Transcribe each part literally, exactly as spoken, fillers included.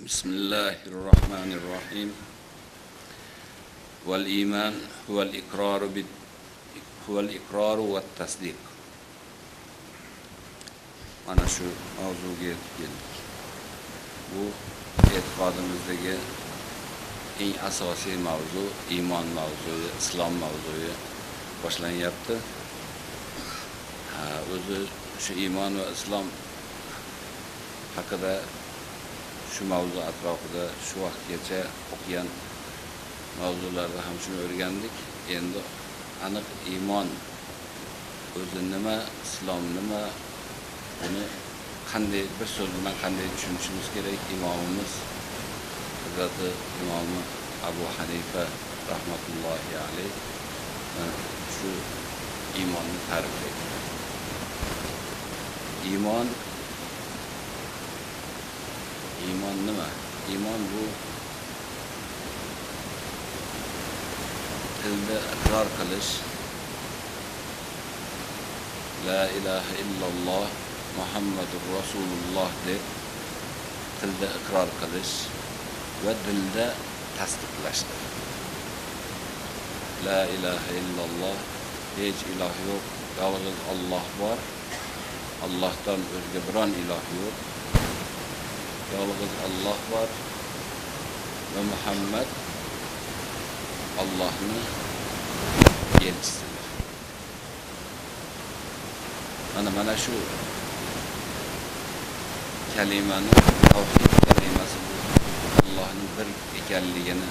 Bismillahirrahmanirrahim. Vel iman huvel ikraru bit huvel ikraru vet tasdiq. Mana shu mavzuga yetib keldik. Bu e'tiqodimizdagi eng asosiy mavzu, iymon mavzusi, islom mavzusi boshlanyapti. Ha, o'zi shu iymon va islom haqida shu mavzu atrofida shu vaqtgacha o'qigan mavzularda ham shuni o'rgandik. Endi aniq iymon o'zi nima, islom nima, buni qanday bir so'z bilan qanday tushunishimiz kerak? Imomimiz Hazrati Imom Abu Hanifa rahmatullohi alayh shu iymonni ta'riflaydi. Iymon İman nima? İman bu tilda iqror qilish, la ilahe illalloh Muhammadur Rasululloh deb tilda iqror qilish va dilda tasdiqlashdir. La ilahe illalloh, hech iloh yo'q, yolg'iz Alloh bor. Allohdan o'zga biron iloh yo'q. Yolg'iz Alloh var ve Muhammed Allah'ın elchisidir. Mana mana shu kalimani, tavhid kalimasi bu Allohning bir ekanligini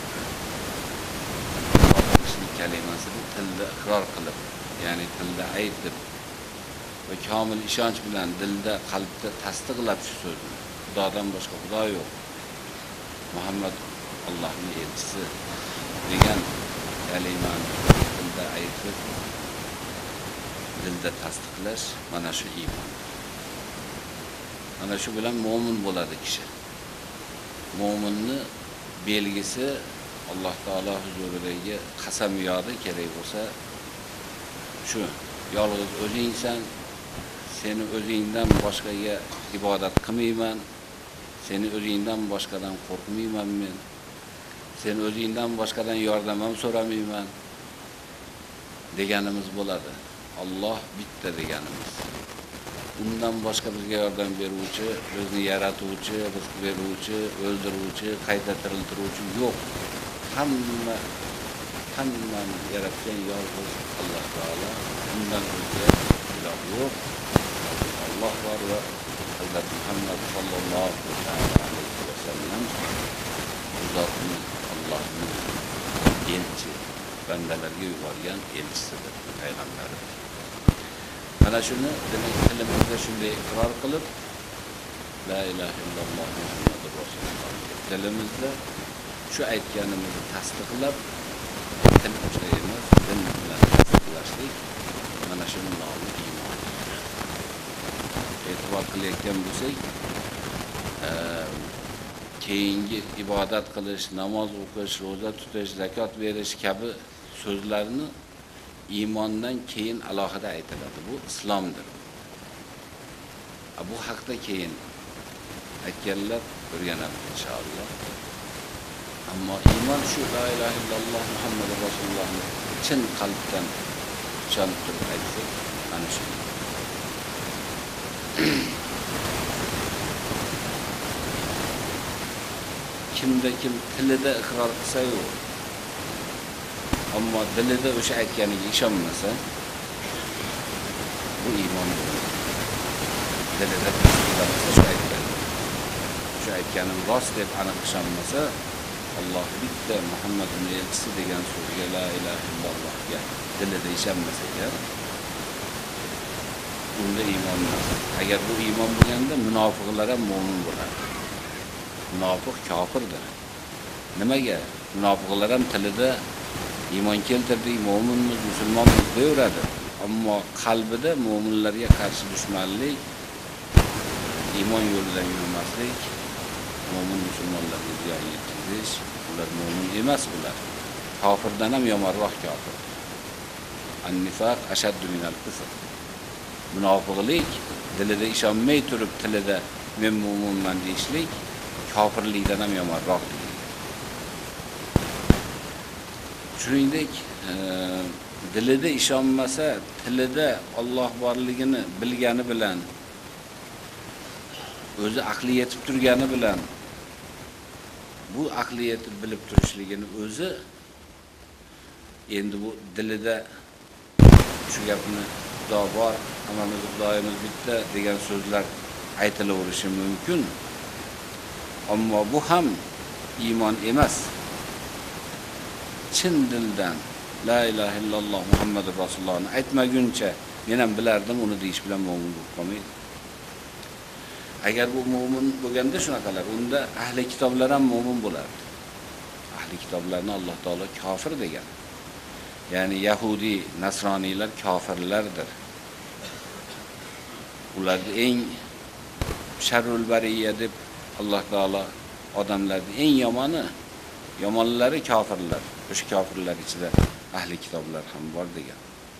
isbot kalimasini tilda iqror qilib, ya'ni tilda aytib ve kamil ishonch bilan dilda, qalbda tasdiqlab shu so'zni. Xudodan boshqa Xudo yo'q. Muhammad Allohning elchisi degan kalimani dilda aytib, dilda tasdiqlash mana shu iymon. Mana shu bilan mo'min bo'ladi kishi. Mo'minni belgisi Alloh taolo huzuridagi qasamyodi kerak bo'lsa shu. Yolg'iz o'zingsan, seni o'zingdan boshqaga ibodat qilmayman. Seni o'zingdan boshqadan qo'rqmayman men. Seni o'zingdan boshqadan yordam ham so'ramayman deganimiz bo'ladi. Alloh bitta deganimiz. Undan boshqa bizga yordam beruvchi, bizni yaratuvchi, rizq beruvchi, o'ldiruvchi, qayta tiriltiruvchi yo'q. Hamma hammani yaratgan yolg'iz Alloh taolo. Undan o'zga iloh yo'q. Alloh var ve Hazreti Muhammed sallallahu aleyhi ve sellem Allah'ın Allah'ın elçi, bendelerge yuvarlayan elçisidir, peygamberidir. Mana şunu demek dilimizde şunday ikrar kılıp la ilahe illalloh Muhammedur Rasululloh dilimizde şu aytganimizni tasdiqlab til ushlaymiz, dil bilan tasdiqlashlik mana shuni nomi iymon. E'tibor qilayotgan bo'lsak, keyingi ibodat qilish, namoz o'qish, roza tutish, zakot berish kabi so'zlarni iymondan keyin alohida aytiladi. Bu islomdir. Bu haqda keyin aytganlar o'rganamiz inshaalloh. Ammo iymon shu la ilaha illalloh Muhammadur Rasulullohni chin qalbdan ishonib turib aytsak, mana shu. Kimda kim tilida iqror qilsa-yu, ammo dilida o'sha aytganiga ishonmasa, bu iymon bo'lmaydi. Dilida tasdiqlasa shu aytgan, shu aytganim rost deb aniq ishonmasa, Alloh bitta Muhammadning elchisi degan so'zga la ilaha illallohga dilida ishonmasa ekan, unda iymon emas. Agar bu iymon bo'lganda munofiqlar ham mo'min bo'ladi. Munofiq kofirdir. Nimaga? Munofiqlar ham tilida iymon keltirdik, mo'minmiz, musulmonmiz deyveradi. Ammo qalbida mo'minlarga qarshi dushmanlik, iymon yo'lidan yurmaslik, mo'min musulmonlarga ziyon yetkazish, ular mo'min emas ular. Kofirdan ham yomonroq kofir. An-nifaq ashaddu minal kufr. Munofiqlik dilida ishonmay turib tilida men mo'minman deyishlik kofirlikdan ham yomonroq. Shuningdek, e, dilida ishonmasa, tilida Alloh borligini bilgani bilan, o'zi aqli yetib turgani bilan, bu aqli yetib bilib turishligini o'zi endi bu dilida shu gapni Xudo bor, hammamiz Xudoyimiz bitta degan so'zlar aytilaverishi mumkin. Ammo bu ham iymon emas. Chin dildan la ilaha illalloh Muhammadur Rasulullohni aytmaguncha men ham bilardim uni deyish bilan mo'min bo'lib qolmaydi. Agar bu mo'min bo'lganda shunaqalar, unda ahli kitoblar ham mo'min bo'lardi. Ahli kitoblarni Alloh taolo kofir degan. Ya'ni Yahudi, Nasroniylar kofirlardir. Ularni eng sharrul bariya deb Alloh taolo odamlarning eng yomoni, yomonlari kofirlar. O'sha kofirlar ichida ahli kitoblar ham bor degan.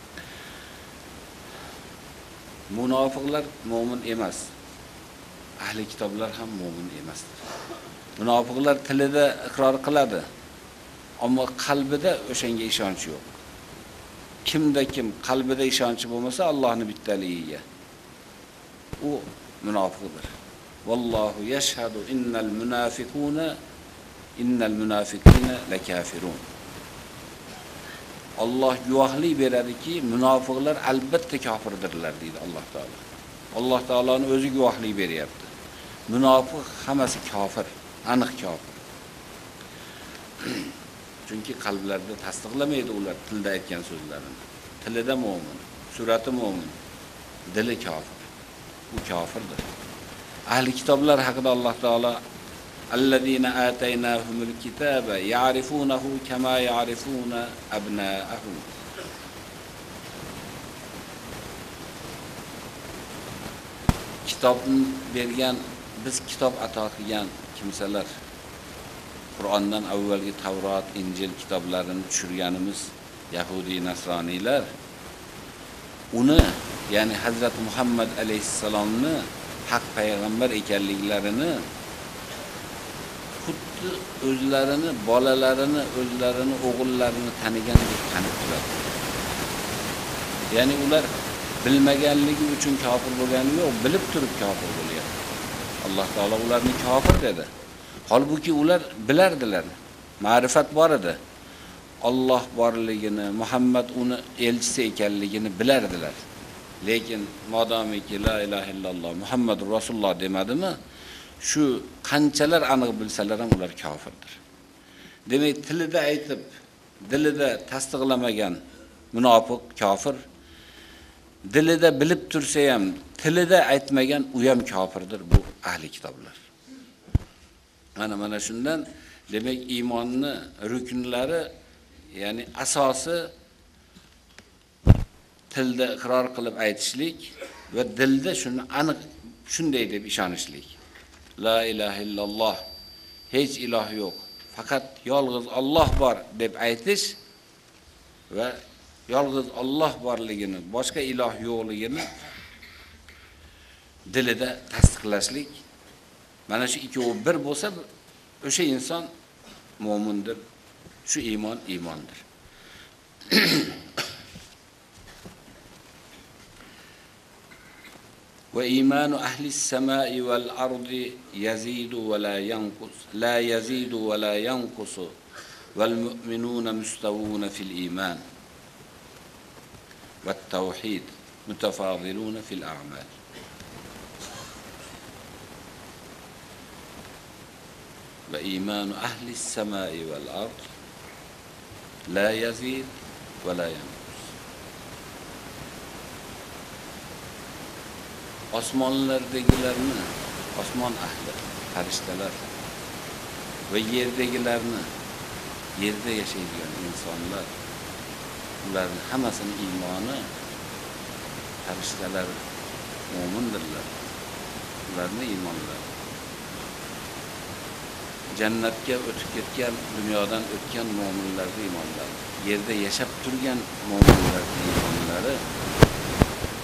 Munofiqlar mo'min emas. Ahli kitoblar ham mo'min emasdir. Munofiqlar tilida iqror qiladi, ammo qalbida o'shanga ishonch yo'q. Kimda kim qalbida ishonchi bo'lmasa Allohning bittaligiga, u munofiqdir. Vallohu yashhadu innal munafiquna innal munafiqina lakafirun. Alloh guvohlik beradiki, munofiqlar albatta kofirdirlar deydi Alloh taolo. Alloh taoloning o'zi guvohlik beryapti. Munofiq hammasi kofir, aniq kofir. Chunki qalblarida tasdiqlamaydi ular tilda aytgan so'zlarini. Tilida mo'min, surati mo'min, dili kofir. U kofirdir. Ahli kitoblar haqida Alloh taolo allazina ataynahumul kitaba ya'rifunahu kama ya'rifuna abna'ahum. Kitobni bergan, biz kitob ato qilgan kimsalar, Qur'ondan avvalgi Tavrot, Injil kitoblarini tushirganimiz Yahudi, Nasroniylar uni, ya'ni Hazrat Muhammad alayhissalomni haq payg'ambar ekanliklarini xuddi o'zlarini, bolalarini, o'zlarini, o'g'illarini tanigandek tanib turadi. Ya'ni ular bilmaganligi uchun kofir bo'lgani yo'q, bilib turib kofir bo'lyapti. Alloh taolo ularni kofir dedi. Holbuki ular bilardilar, ma'rifat bor edi. Alloh borligini, Muhammad uni elchisi ekanligini bilardilar. Lekin modomiki la ilaha illalloh Muhammadur Rasululloh demadimi, shu qanchalar aniq bilsalar ham ular kofirdir. Demak, tilida aytib, dilida tasdiqlamagan munofiq kofir, dilida bilib tursa ham, tilida aytmagan u ham kofirdir, bu ahli kitoblar. Mana mana shundan demak iymonni ruknlari, ya'ni asosi tilda iqror qilib aytishlik va dilda shuni aniq shunday deb ishonishlik. La ilaha illalloh, hech iloh yo'q, faqat yolg'iz Alloh bor deb aytish va yolg'iz Alloh borligini, boshqa iloh yo'qligini dilida tasdiqlashlik. Mana shu ikkovi bir bo'lsa, o'sha inson mo'mindir. Shu iymon iymondir. Ve imanu ahlis semai vel ardi yazidu ve la yanqus, la yazidu ve la yanqusu vel mu'minuna mustavuna fil iman ve tevhid mutafadiluna fil a'mal. Ve imanu ahlis semai vel ardi la yazid ve la yanqus. Osmonlardagilarni, osmon ahli, farishtalar va yerdagilarni, yerda yashaydigan insonlar, ularning hammasini iymoni, farishtalar mo'mindirlar. Ularning iymonlari jannatga o'tib ketgan, dunyodan o'tgan mo'minlarning iymonlari, yerda yashab turgan mo'minlarning iymonlari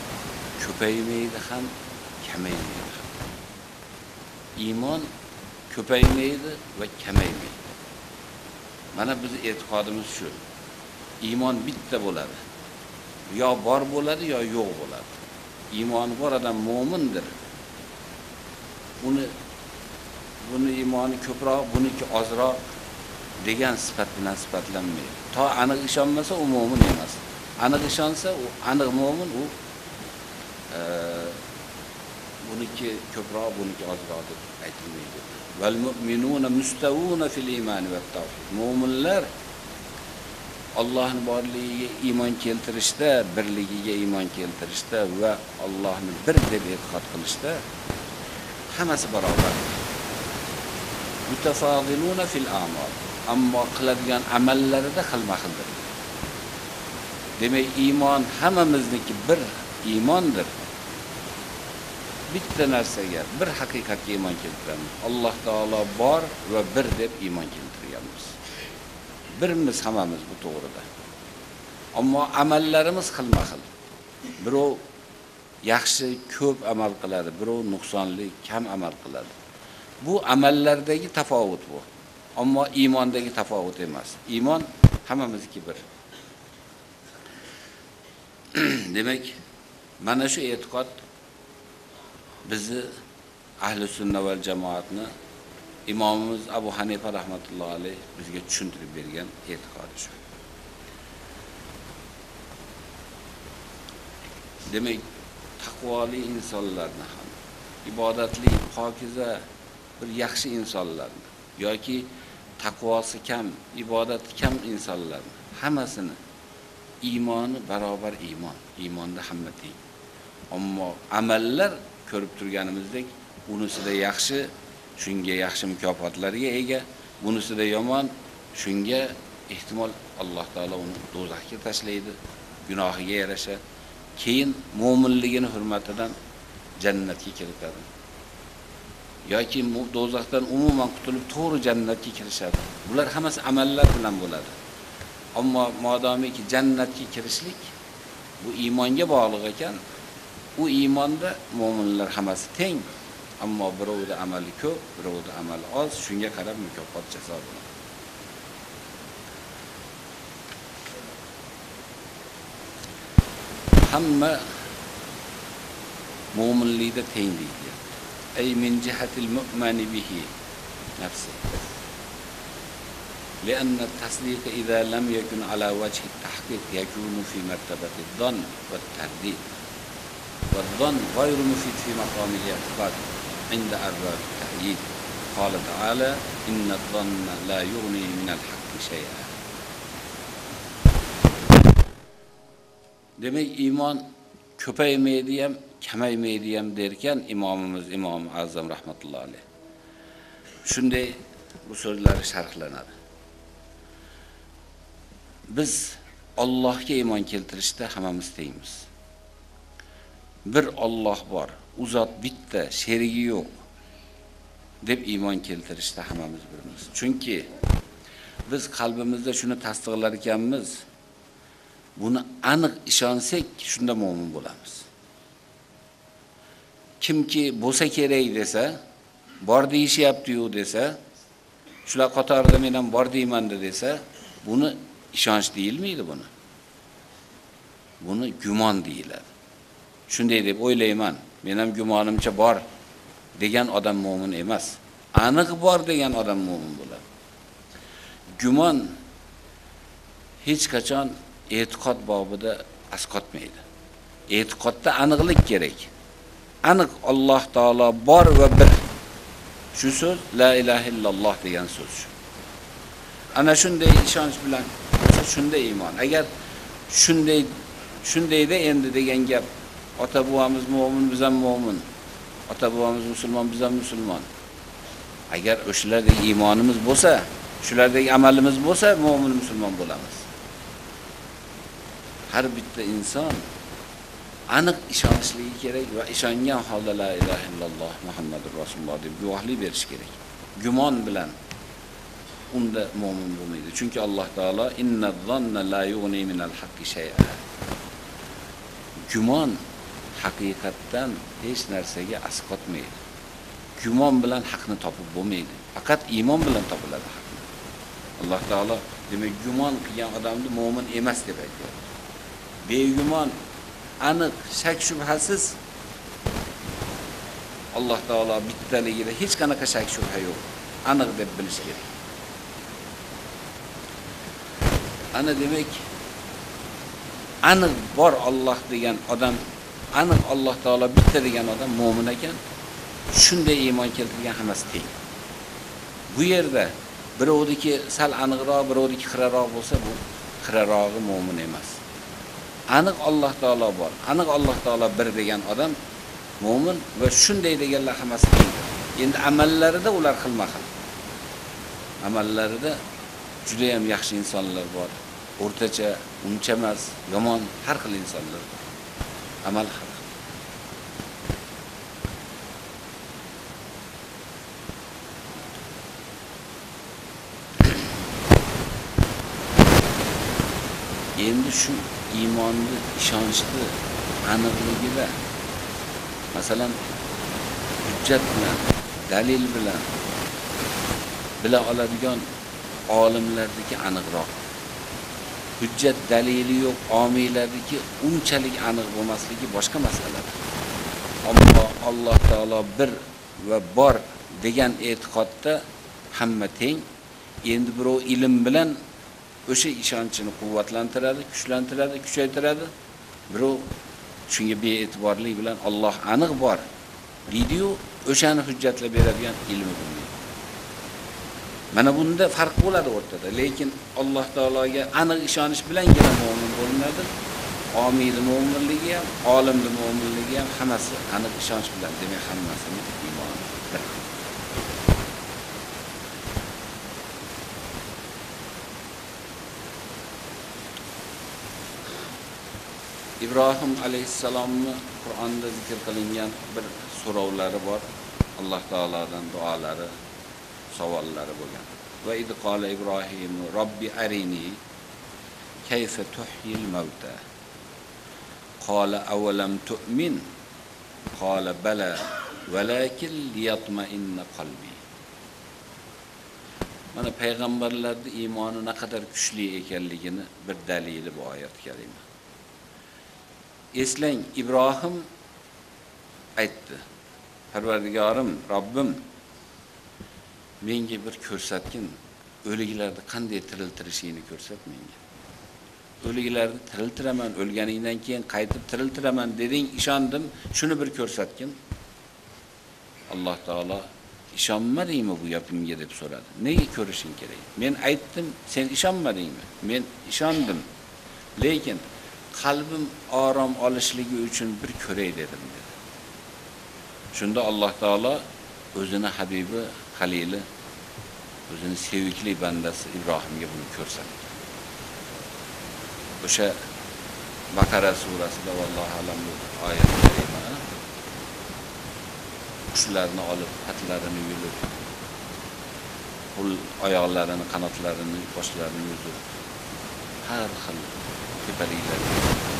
ko'paymaydi ham, kamaymaydi ham. Iymon ko'paymaydi va kamaymaydi. Mana biz e'tiqodimiz shu. Iymon bitta bo'ladi. Yo bor bo'ladi, yo yo'q bo'ladi. Iymoni bor odam mo'mindir. Uni buni iymoni ko'proq, buniki ozroq degan sifat bilan sifatlanmaydi. To aniq ishonmasa u mo'min emas. Aniq ishonsa u aniq mo'min, u e, buniki ko'proq, buniki ozroq deb aytilmaydi. Val mu'minuna mustawuna fil iymani va tawhid. Mo'minlar Allohning borligiga iymon keltirishda, birligiga iymon keltirishda va Allohni bir deb e'tiqod qilishda hammasi barobar. Mutafadiluna fil a'mal. Ammo qiladigan amallarida xilma-xildir. Demak, iymon hammamizniki bir iymondir. Bitta narsaga, bir haqiqatga iymon keltiramiz. Alloh taolo bor va bir deb iymon keltirganmiz. Birimiz hammamiz bu to'g'rida. Ammo amallarimiz xilma-xil. Birov yaxshi ko'p amal qiladi, birov nuqsonli kam amal qiladi. Bu amallardagi tafovut bu. Ammo iymondagi tafovut emas. Iymon hammamizniki bir. Demak, mana shu e'tiqod bizni ahli sunna val jamoatni imomimiz Abu Hanifa rahmatullohi alayh bizga tushuntirib bergan e'tiqodi shu. Demak, taqvoli insonlarni ham, ibodatli, pokiza bir yaxshi insonlarni yoki taqvosi kam, ibodati kam insonlarni hammasini iymoni barobar iymon, iymonda hamma teng. Ammo amallar ko'rib turganimizdek, unisida yaxshi, shunga yaxshi mukofotlarga ega, bunisida yomon, shunga ehtimol Alloh taolo uni do'zaxga tashlaydi, gunohiga yarasha, keyin mo'minligini hurmatidan jannatga kiritadi. Yoki do'zaxdan umuman qutulib to'g'ri jannatga kirishadi. Bular hammasi amallar bilan bo'ladi. Ammo modomiki jannatga kirishlik bu iymonga bog'liq ekan, u iymonda mo'minlar hammasi teng. Ammo birovda amali ko'p, birovda amali oz, shunga qarab mukofot jazo bo'ladi. Hamma mo'minlikda teng deydi. Ay min jihatil mu'mani bihi nafsi. لأن التصديق إذا لم يكن على وجه التحقيق يكون في مرتبة الظن والترديد. والظن غير مفيد في مقام الاعتقاد عند أرباب التأييد. قال تعالى إن الظن لا يغني من الحق شيئا. Demek iman ko'paymaydi ham, kamaymaydi ham derken imomimiz Imom Azam rahmatullohi alayh. Shunday bu so'zlari sharhlanadi. Biz Allohga iymon keltirishda hammamiz tengmiz. Bir Alloh bor, u zot bitta, sherigi yo'q deb iymon keltirishda hammamiz birmiz. Chunki biz qalbimizda shuni tasdiqlar ekanmiz. Buni aniq ishonsak, shunda mo'min bo'lamiz. Kimki bo'lsa kerak desa, bor deyishyapti-yu desa, shular qatorida men ham bor deyman desa, buni ishonch deyilmaydi buni. Buni gumon deyiladi. Shunday deb o'ylayman, men ham gumonimcha bor degan odam mo'min emas. Aniq bor degan odam mo'min bo'ladi. Gumon hech qachon e'tiqod bobida asqotmaydi. E'tiqodda aniqlik kerak. Aniq Alloh taolo bor va bir. Shu so'z la ilaha illalloh degan so'z. Ana shunday ishonch bilan shunday iymon. Agar shunday shundayda endi degan gap, ota bobomiz mo'min, biz ham mo'min. Ota bobomiz musulmon, biz ham musulmon. Agar o'shalardek iymonimiz bo'lsa, shulardek amalimiz bo'lsa, mo'min musulmon bo'lamiz. Har bitta inson aniq ishonishligi kerak va ishongan holda la ilaha illalloh Muhammadur Rasululloh deb guvohlik berish kerak. Gumon bilan unda mo'min bo'lmaydi. Chunki Alloh taolo innaz-zanna la yughni minal haqqi shay'a. Gumon haqiqatdan hech narsaga asqotmaydi. gumon bilan haqni topib bo'lmaydi. Faqat iymon bilan topiladi haqni. Alloh taolo demak gumon qilgan odamni mo'min emas deb aytadi. Begumon, aniq, shak shubhasiz Alloh taolo bittaligida hech qanaqa shak shubha yo'q. Aniq deb bilish kerak. Ana demak aniq bor Alloh degan odam, aniq Alloh taolo bitta degan odam mo'min ekan. Shunday iymon keltirgan hammasi teng. Bu yerda birovniki sal aniqroq, birovniki xiraroq bo'lsa, bu xirarog'i mo'min emas. Aniq Alloh taolo bor, aniq Alloh taolo bir degan odam mo'min va shunday deganlar hammasi teng. Endi amallarida ular xilma-xil. Amallarida juda ham yaxshi insonlar bor. O'rtacha, uncha emas, yomon, har xil insonlar bor. Amal har xil. Endi shu iymonni, ishonchni aniqligida masalan hujjat bilan, dalil bilan bila oladigan olimlardagi aniqroq. Hujjat dalili yo'q omiylardagi unchalik aniq bo'lmasligi boshqa masala. Ammo Alloh taolo bir va bor degan e'tiqodda hamma teng. Endi birov ilm bilan o'sha ishonchini quvvatlantiradi, kuchlantiradi, kuchaytiradi. Birov shunga bee'tiborlik bilan Alloh aniq bor deydi-yu, o'shani hujjatlab beradigan ilmi bo'lmaydi. Mana bunda farq bo'ladi o'rtada. Lekin Alloh taologa aniq ishonish bilangina mo'min bo'linadi. Omiyning mo'minligi ham, olimning mo'minligi ham hammasi aniq ishonch bilan, demak hammasini iymon bir. İbrahim aleyhisselam'ı Kur'an'da zikr qilingan bir so'rovlari bor. Alloh taoladan duolari, savollari bo'lgan. Va id qala İbrahim Robbi arini kayfa tuhyil mauta. Qala avalam tu'min. Qala bala walakin liyatma'inna qalbi. Mana payg'ambarlarning iymoni ne kadar kuchli ekanligini bir dalili bu oyat kalima. Eslang, İbrahim aytdi. Parvardigorim, Robbim, menga bir ko'rsatgin, o'liklarni qanday tiriltirishini ko'rsat menga. O'liklarni tiriltiraman, o'lganingdan keyin qaytib tiriltiraman deding, ishondim, shuni bir ko'rsatgin. Alloh taolo ishonmadingmi bu gapimga deb so'radi. Nega ko'rishing kerak? Men aytdim, sen ishonmadingmi? Men ishondim. Lekin qalbim orom olishligi uchun bir ko'ray dedim dedi. Shunda Alloh taolo o'zini habibi, xalili, o'zini sevikli bandasi Ibrohimga buni ko'rsatdi. O'sha Baqara surasida vallohu alam bu oyat karima qushlarni olib, patlarini yulib, qul oyoqlarini, qanotlarini, boshlarini yuzib, har xil tepaliklarga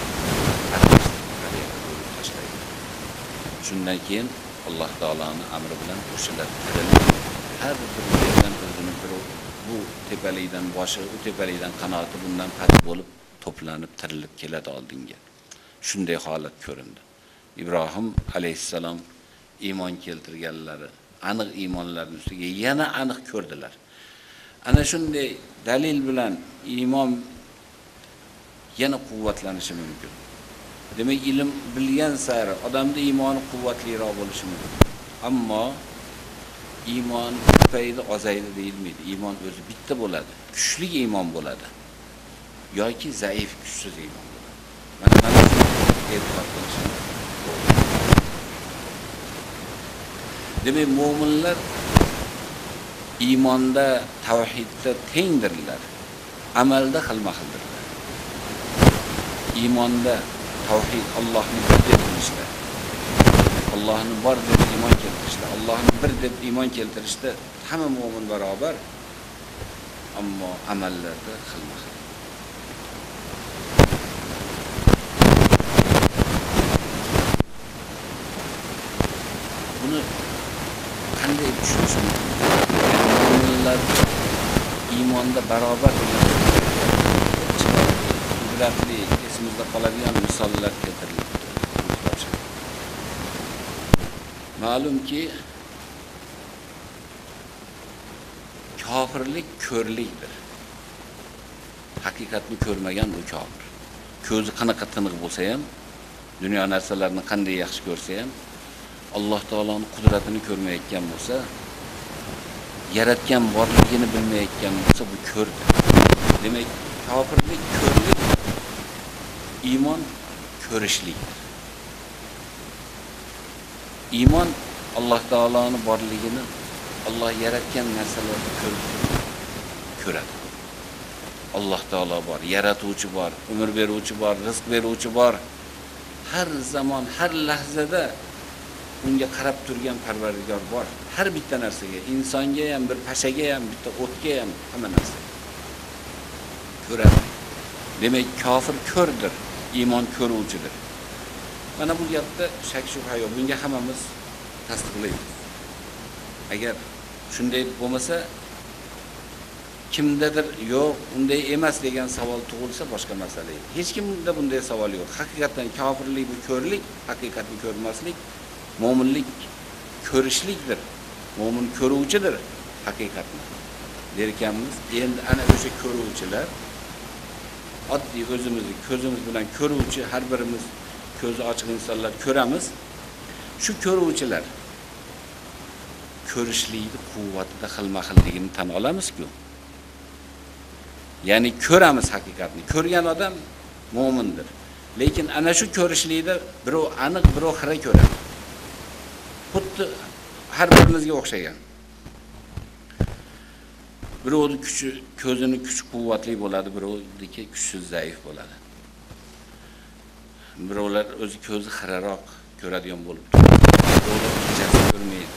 tashlaydi. Shundan keyin Alloh taolaning amri bilan o'shalar tirilib, har bir yerdan o'zini bir bu tepalikdan boshi, u tepalikdan qanoti bundan past bo'lib to'planib tirilib keladi oldinga. Shunday holat ko'rindi. Ibrohim alayhissalom iymon keltirganlari, aniq iymonlarning ustiga yana aniq ko'rdilar. Ana shunday dalil bilan iymon yana quvvatlanishi mumkin. Demak, ilm bilgan sari odamning iymoni quvvatliroq bo'lishi mumkin. Ammo iymon ko'paydi, ozaydi deyilmaydi. Iymon o'zi bitta bo'ladi. Kuchli iymon bo'ladi yoki zaif, kuchsiz iymon bo'ladi. Mana mana shunday e'tiqod qilishimiz to'g'ri. Demak, mu'minlar iymonda, tavhidda tengdirlar. Amalda xilma-xildirlar. Iymonda tavhid, Allohni bir deb bilishda, Allohni bor deb iymon keltirishda, Allohni bir deb iymon keltirishda hamma mu'min barobar, ammo amallarda xilma-xil. Buni qanday tushunish mumkin? Mu'minlar iymonda barobar qudratli, esimizda qoladigan misollar keltirildi. Ma'lumki, kofirlik ko'rlikdir. Haqiqatni ko'rmagan bu kofir. Ko'zi qanaqa tiniq bo'lsa ham, dunyo narsalarini qanday yaxshi ko'rsa ham, Alloh taoloning qudratini ko'rmayotgan bo'lsa, yaratgan borligini bilmayotgan bo'lsa, bu ko'rdi. Demak, kofirlik ko'rlik, iymon ko'rishlikdir. Iymon Alloh taoloning borligini, Alloh yaratgan narsalarni ko'radi. Alloh taolo bor, yaratuvchi bor, umr beruvchi bor, rizq beruvchi bor. Har zamon, har lahzada unga qarab turgan Parvardigor bor. Har bitta narsaga, insonga ham, bir pashaga ham, bitta o'tga ham, hamma narsaga ko'radi. Demak, kofir ko'rdir, iymon ko'ruvchidir. Mana bu gapda shak shubha yo'q. Bunga hammamiz tasdiqlaymiz. Agar shunday bo'lmasa, kimdadir yo'q, unday emas degan savol tug'ilsa boshqa masala. Hech kimda bunday savol yo'q. Haqiqatan kofirlik bu ko'rlik, haqiqatni ko'rmaslik, mo'minlik ko'rishlikdir. Mo'min ko'ruvchidir haqiqatni. Derkanmiz, endi ana o'sha ko'ruvchilar oddiy o'zimizni ko'zimiz bilan ko'ruvchi, har birimiz ko'zi ochiq insonlar ko'ramiz. Shu ko'ruvchilar ko'rishlikni quvvatida xilma-xilligini tan olamiz-ku. Ya'ni ko'ramiz haqiqatni. Ko'rgan odam mo'mindir. Lekin ana shu ko'rishlikda birov aniq, birov xira ko'radi. Xuddi har birimizga o'xshagan. Birovning kuchi, ko'zining kuchi quvvatli bo'ladi, birovniki kuchsiz, zaif bo'ladi. Birovlar o'zi ko'zi xiraroq ko'radigan bo'lib turadi. Birovlar kechasi ko'rmaydi.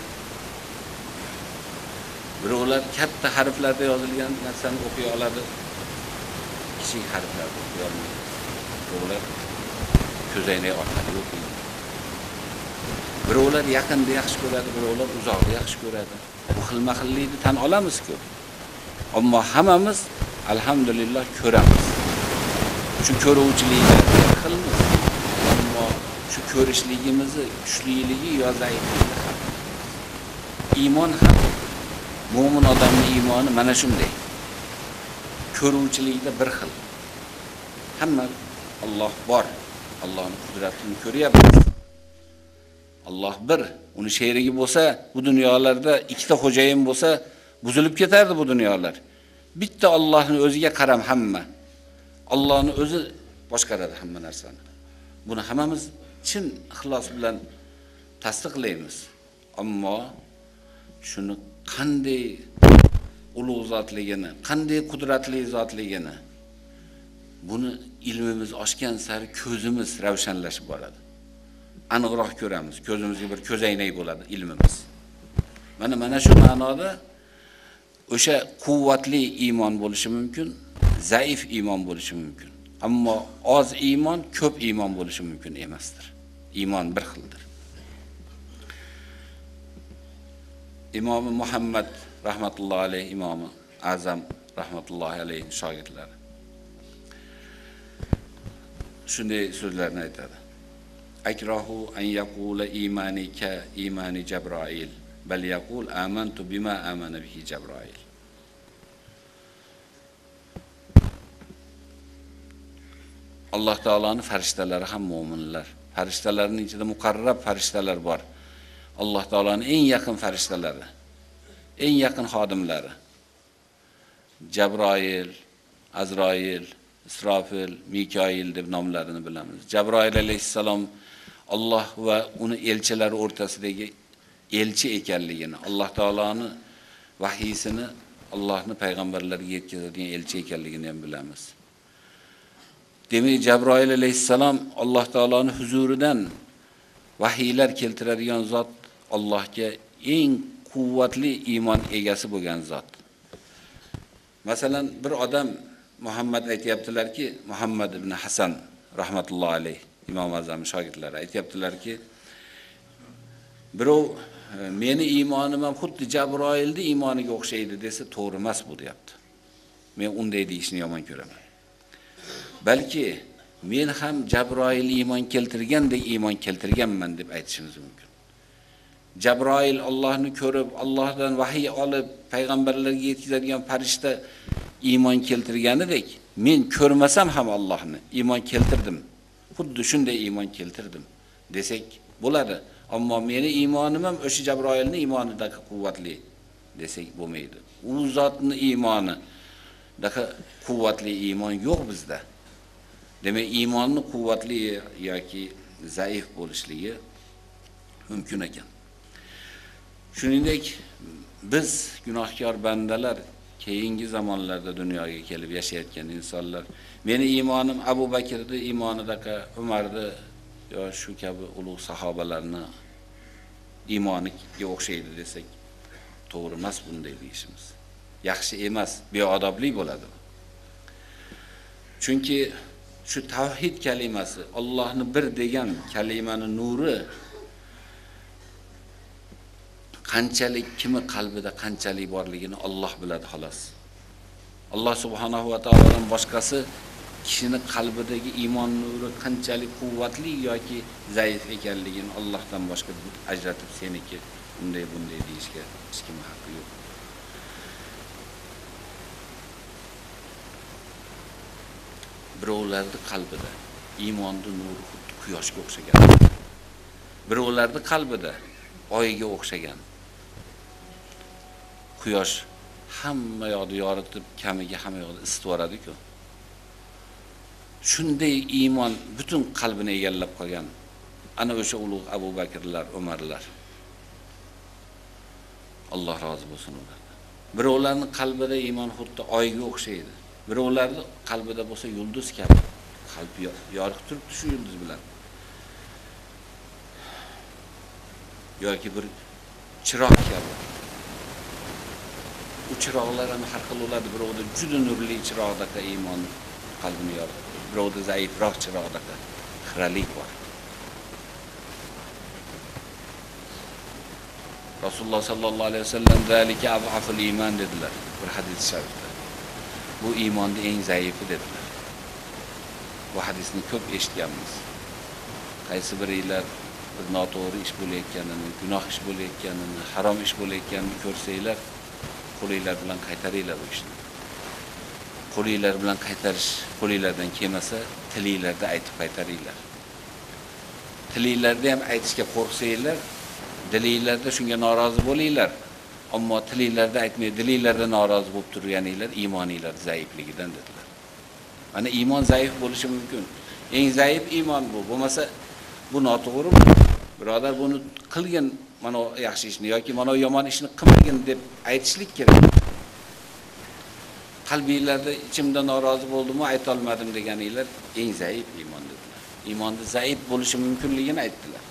Birovlar katta harflarda yozilgan narsani o'qiy oladi. Kichik harflarda o'qiy olmaydi. Birovlar ko'zoynak orqali o'qiydi. Birovlar yaqinda yaxshi ko'radi, birovlar uzoqda yaxshi ko'radi. Bu xilma-xillikni tan olamiz-ku. Ammo hammamiz alhamdulillah ko'ramiz. Shu ko'ruvchilikda xilmiz. Ammo shu ko'rishligimizni kuchliligi yo zaifligi ham. Iymon ham, mo'min odamning iymoni mana shunday. Ko'ruvchilikda bir xil. Hamma Alloh bor. Allohning qudratini ko'ryapmiz. Alloh bir, uni sherigi bo'lsa, bu dunyolarda ikkita xo'jayin bo'lsa, buzilib ketardi bu dunyolar. Bitta Allohning o'ziga qaram hamma. Allohning o'zi boshqaradi hamma narsani. Buni hammamiz chin ixlos bilan tasdiqlaymiz. Ammo shuni qanday ulug' zotligini, qanday qudratli zotligini buni ilmimiz oshgan sari ko'zimiz ravshanlashib boradi. Aniqroq ko'ramiz. Ko'zimizga bir ko'zoynak bo'ladi ilmimiz. Mana mana shu ma'noda o'sha quvvatli iymon bo'lishi mumkin, zaif iymon bo'lishi mumkin. Ammo oz iymon, ko'p iymon bo'lishi mumkin emasdir. Iymon bir xildir. İmam Muhammed rahmetullahi aleyh, İmam-ı Azam rahmetullahi aleyh şagirdlari shunday so'zlarni aytadi. Akrahu an yaqula imanika imani Jabroil, bal yaqul amantu bima amana bihi Jabroil. Alloh taolaning farishtalari ham mo'minlar. Farishtalarning ichida muqarrab farishtalar bor. Alloh taolaning eng yaqin farishtalari, eng yaqin xodimlari. Jabroil, Azroil, Isrofil, Mikoil deb nomlarini bilamiz. Jabroil alayhissalom Alloh va uni elchilari o'rtasidagi elchi ekanligini, Alloh taolaning vahiysini Allohning payg'ambarlariga yetkazadigan elchi ekanligini ham bilamiz. Demak, Jabroil alayhissalom Alloh taolaning huzuridan vahiylar keltiradigan zot, Allohga eng quvvatli iymon egasi bo'lgan zot. Masalan, bir odam Muhammad aytayaptilar-ki, Muhammad ibn Hasan rahmatullohi alayh, Imom Azam shogirdlari aytayaptilar-ki, birov meni iymonim ham xuddi Jabroilning iymoniga o'xshaydi desa to'g'ri emas bu deyapti. Men unday deyishni yomon ko'raman. Balki men ham Jabroil iymon keltirgandek iymon keltirganman deb aytishimiz mumkin. Jabroil Allohni ko'rib, Allohdan vahiy olib, payg'ambarlarga yetkazadigan farishta iymon keltirganidek, men ko'rmasam ham Allohni iymon keltirdim. Xuddi shunday iymon keltirdim desak bo'ladi. Ammo meni iymonim ham o'sha Jabroilning iymonidagi quvvatli desak bo'lmaydi. U zotning iymoni daqa quvvatli iymon yo'q bizda. Demak, iymonning quvvatli yoki zaif bo'lishligi mumkin ekan. Shuningdek, biz gunohkor bandalar keyingi zamonlarda dunyoga kelib yashayotgan insonlar, meni iymonim Abu Bakrning iymonidagi, Umarning yo shu kabi ulug' sahobalarning iymoniga o'xshaydi desak to'g'ri emas bunday deyishimiz. Yaxshi emas, beodoblik bo'ladi. Chunki shu tavhid kalimasi, Allohni bir degan kalimaning nuri qanchalik kimi qalbida qanchalik borligini Alloh biladi xolos. Alloh subhanahu va taolodan boshqasi kishini qalbidagi iymon nuri qanchalik quvvatli yoki zaif ekanligini Allohdan boshqa ajratib seniki bunday bunday deyishga hech kim haqqi yo'q. Birovlarning qalbida iymonning nuri xuddi quyoshga o'xshagan. Birovlarning qalbida oyga o'xshagan. Quyosh hamma yoqni yoritib, kamiga hamma yoqni isitib yoradi-ku. Shunday iymon butun qalbini egallab qolgan. Ana o'sha ulug' Abu Bakrlar, Umarlar. Alloh rozi bo'lsin ulardan. Birovlarning qalbida iymon xuddi oyga o'xshaydi. Birovlarning qalbida bo'lsa yulduz kabi. Qalbi yorug' turibdi shu yulduz bilan. Yoki bir chiroq kabi. U chiroqlar ham har xil bo'ladi. Birovda juda nurli chiroqdagi iymon qalbini yoritadi. Birovda zaifroq chiroqdagi xiralik bor. Rasululloh sallallohu alayhi vasallam zalika afaful iymon dedilar bir hadis sharifda. Bu iymonning eng zaifi dedilar. Bu hadisni ko'p eshitganmiz. Qaysi biringlar bir noto'g'ri ish bo'layotganini, gunoh ish bo'layotganini, harom ish bo'layotganini ko'rsanglar, qo'linglar bilan qaytaringlar bu ishni. Qo'linglar bilan qaytarish, qo'linglardan kelmasa, tilinglarda aytib qaytaringlar. Tilinglarda ham aytishga qo'rqsanglar, dilinglarda shunga norozi bo'linglar. Ammo tilinglarda aytmay, dilinglarda norozi bo'lib turganinglar iymoninglar zaifligidan dedilar. Mana iymon zaif bo'lishi mumkin. Eng zaif iymon bu. Bo'lmasa bu noto'g'ri. Birodar buni qilgin, mana yaxshi ishni yoki mana yomon ishni qilmagin deb aytishlik kerak. Qalbinglarda ichimda norozi bo'ldim-u, ayta olmadim deganinglar eng zaif iymon dedilar. Iymonda zaif bo'lishi mumkinligini aytdilar.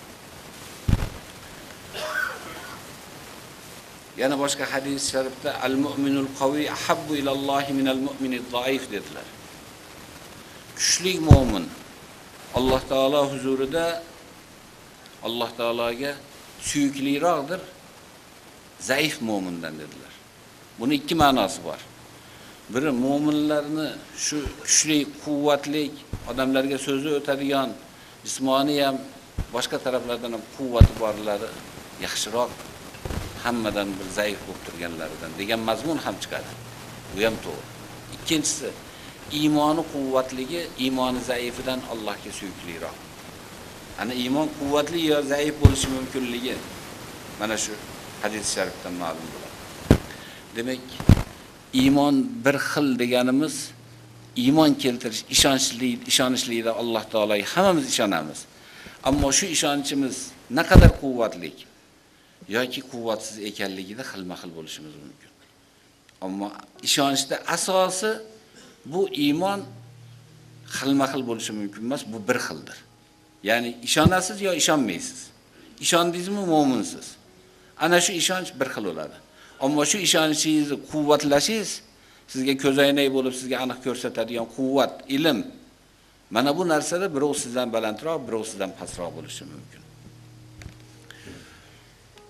Yana boshqa hadis sharifda al-mu'minul qaviy ahabbu ilallohi minal mu'minid zaif dedilar. Kuchli mu'min Alloh taolo huzurida Alloh taologa suyukliroqdir zaif mu'mindan dedilar. Buni ikki ma'nosi bor. Biri mu'minlarni shu kuchli, quvvatli odamlarga so'zi o'tadigan jismoniy ham boshqa taraflardan ham quvvati borlari yaxshiroq hammadan bir zaif bo'lib turganlaridan degan mazmun ham chiqadi. Bu ham to'g'ri. Ikkinchisi, iymoni quvvatligi iymoni zaifidan Allohga suyukliroq. Ana iymon quvvatli yo zaif bo'lishi mumkinligi mana shu hadis sharifdan ma'lum bo'ladi. Demak, iymon bir xil deganimiz iymon keltirish, ishonchli, ishonishlikda Alloh taologa hammamiz ishonamiz. Ammo shu ishonchimiz naqadar quvvatli yoki quvvatsiz ekanligida xilma-xil bo'lishimiz mumkin. Ammo ishonchda asosi bu iymon xilma-xil bo'lishi mumkin emas, bu bir xildir. Ya'ni ishonasiz yo ishonmaysiz. Ishondingizmi mo'minsiz. Ana shu ishonch bir xil bo'ladi. Ammo shu ishonchingizni quvvatlashingiz sizga ko'zoynak bo'lib sizga aniq ko'rsatadigan quvvat, ilm. Mana bu narsada birov sizdan balandroq, birov sizdan pastroq bo'lishi mumkin.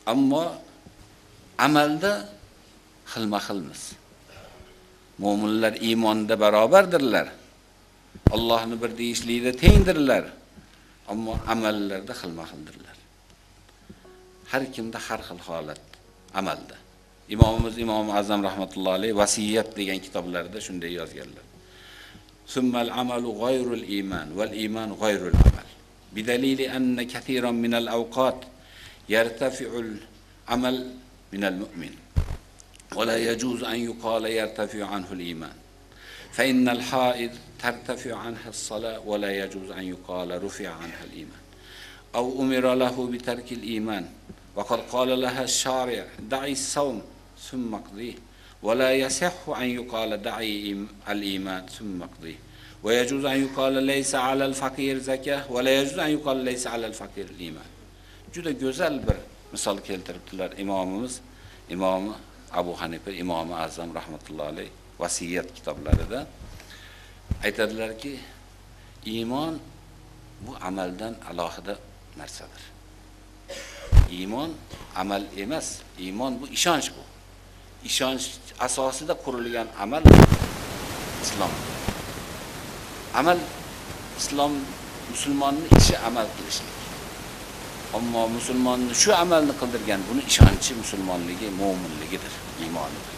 Ammo amalda xilma-xilmiz. Mo'minlar iymonda barobardirlar. Allohni bir deyishlikda tengdirlar. Ammo amallarda xilma-xildirlar. Har kimda har xil holat amalda. İmamımız İmam Azam rahmetullahi aleyh vasiyat degan kitoblarida shunday yozganlar. Summal amalu ghayrul iman val iman ghayrul amal. Bidalili anna kathiran min al-awqat yartafi'ul amal min al-mu'min. ولا يجوز أن يقال يرتفع عنه الإيمان فإن الحائض ترتفع عنها الصلاة ولا يجوز أن يقال رفع عنها الإيمان أو أمر له بترك الإيمان وقد قال لها الشارع دعي الصوم ثم اقضيه ولا يصح أن يقال دعي الإيمان ثم اقضيه ويجوز أن يقال ليس على الفقير زكاة ولا يجوز أن يقال ليس على الفقير الإيمان. Juda güzel bir misal keltiribdilar imomimiz, imomi Abu Hanifa, İmam-ı Azam rahmetullahi aleyh vasiyat kitoblarida aytadilarki, iymon bu amaldan alohida narsadir. Iymon amal emas, iymon bu ishonch bu. Ishonch asosida qurilgan amal islom. Amal islom musulmonning ishi amal qilishlik. Ammo musulmonni shu amalni qildirgan, buni ishonchi musulmonligi, mo'minligidir, iymonidir.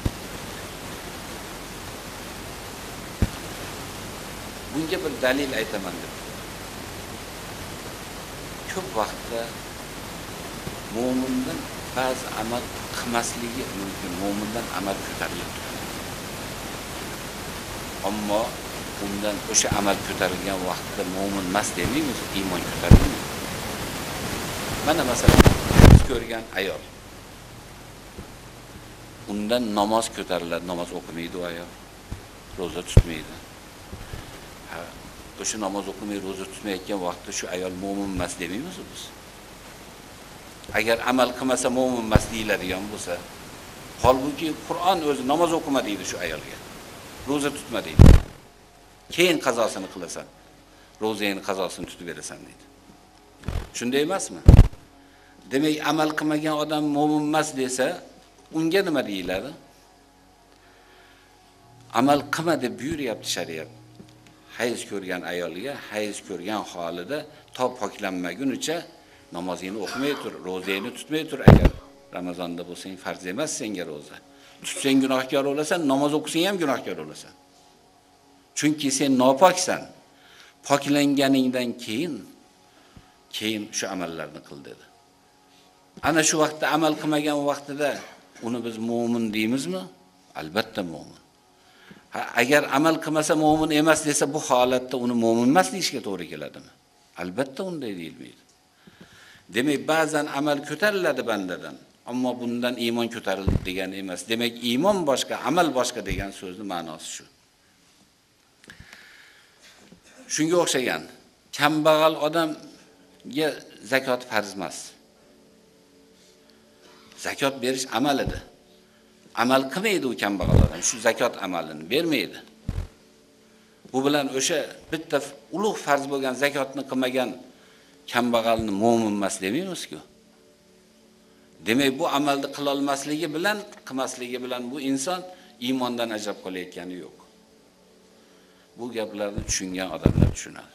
Bunga bir dalil aytaman deb. Ko'p vaqtda mo'mindan ba'zi amal qilmasligi mumkin, mo'mindan amal ko'tarilib turadi. Ammo undan o'sha amal ko'tarilgan vaqtda mo'min emas demaymiz, iymon ko'tarilmaydi. Mana masalan, biz ko'rgan ayol. Undan namoz ko'tariladi, namoz o'qimaydi u ayol. Roza tutmaydi. Ha, o'sha namoz o'qimay, roza tutmayotgan vaqtda shu ayol mo'min emas demaymiz biz. Agar amal qilmasa mo'min emas deyiladigan bo'lsa, holbuki Qur'on o'zi namoz o'qima deydi shu ayolga. Roza tutma deydi. Keyin qazosini qilasan. Rozangni qazosini tutib berasan deydi. Shunday emasmi? Demak, amal qilmagan odam mo'min emas desa, unga nima deyiladi? Amal qilma deb buyuryapti shariat. Hayz ko'rgan ayolga, hayz ko'rgan holida to poklanmagunicha namozingni o'qimay tur, rozangni tutmay tur. Agar Ramazonda bo'lsang, farz emas senga roza. Tutsang gunohkor bo'lasan, namoz o'qisang ham gunohkor bo'lasan. Chunki sen nopoksan. Poklanganingdan keyin keyin shu amallarni qil dedi. Ana shu vaqtda amal qilmagan vaqtida uni biz mo'min deymizmi? Albatta mo'min. Ha, agar amal qilmasa mo'min emas desa, bu holatda uni mo'min emas deyishga to'g'ri keladimi? Albatta unday deyilmaydi. Demak, ba'zan amal ko'tariladi bandadan, ammo bundan iymon ko'tarildi degani emas. Demak, iymon boshqa, amal boshqa degan so'zning ma'nosi shu. Shunga o'xshagan kambag'al odamga zakot farz emas. Zakot berish amal edi. Amal qilmaydi u kambag'al odam, shu zakot amalini bermaydi. Bu bilan o'sha bitta ulug' farz bo'lgan zakotni qilmagan kambag'alni mo'min emas demaymiz-ku. Demak, bu amalni qila olmasligi bilan, qilmasligi bilan bu inson iymondan ajrab qolayotgani yo'q. Bu gaplarni tushungan odamlar tushunadi.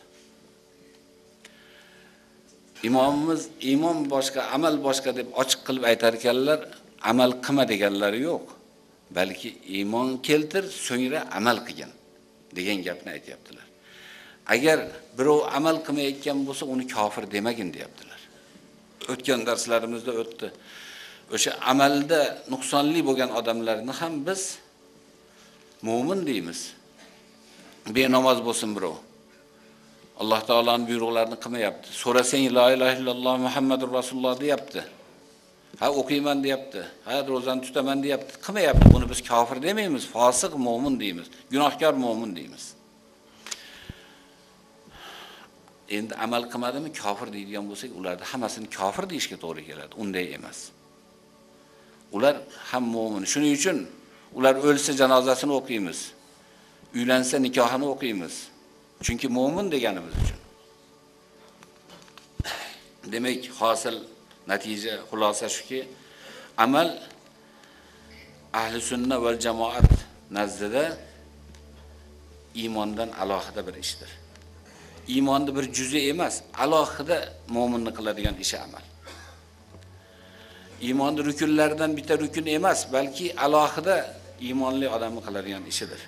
İmamımız iymon boshqa, amal boshqa deb ochiq qilib aytar ekanlar, amal qilma deganlari yo'q. Balki iymon keltir, so'ngra amal qilgan degan gapni aytayaptilar. Agar birov amal qilmayotgan bo'lsa, uni kofir demagin deyaptilar. O'tgan darslarimizda o'tdi. O'sha amalda nuqsonli bo'lgan odamlarni ham biz mo'min deymiz. Benamoz bo'lsin birov. Allah Teala'nın buyruqlarini qilmayapti. So'rasang la ilaha illalloh Muhammadur Rasululloh deyapti. Ha o'qiyman deyapti. Ha rozani tutaman deyapti. Qilmayapti. Buni biz kofir demaymiz, fosiq mo'min deymiz. Gunohkor mo'min deymiz. Endi amal qilmadimi kofir deydigan bo'lsak, ularni hammasini kofir deyishga to'g'ri keladi. Unday emas. Ular ham mo'min. Shuning uchun ular o'lsa janozasini o'qiymiz. Uylansa nikohini o'qiymiz. Chunki mo'min deganimiz uchun. Demak, hosil natija xulosa shuki, amal ahli sunna va jamoat nazdida iymondan alohida bir ishdir. Iymonning bir juzi emas, alohida mo'minning qiladigan ishi amal. Iymonning rukunlaridan bitta rukun emas, balki alohida iymonli odamning qiladigan ishidir.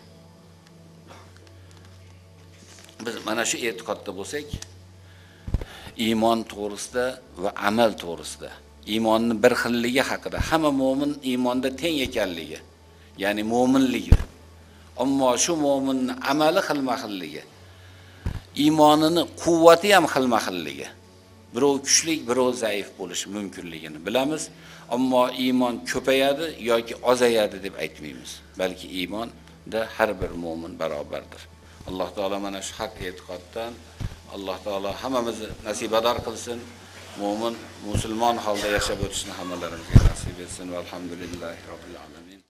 Biz mana shu e'tiqodda bo'lsak, iymon to'g'risida va amal to'g'risida, iymonning bir xilligi haqida, hamma mo'min iymonda teng ekanligi, ya'ni mo'minligi. Ammo shu mo'minning amali xilma-xilligi, iymonini quvvati ham xilma-xilligi. Birov kuchli, birov zaif bo'lishi mumkinligini bilamiz, ammo iymon ko'payadi yoki ozayadi deb aytmaymiz. Balki iymonda har bir mo'min barobardir. Alloh taolo mana shu haq e'tiqoddan Alloh taolo hammamizni nasibador qilsin. Mo'min, musulmon holda yashab o'tishni hammalarimizga nasib etsin. Alhamdulillahi robbil alamin.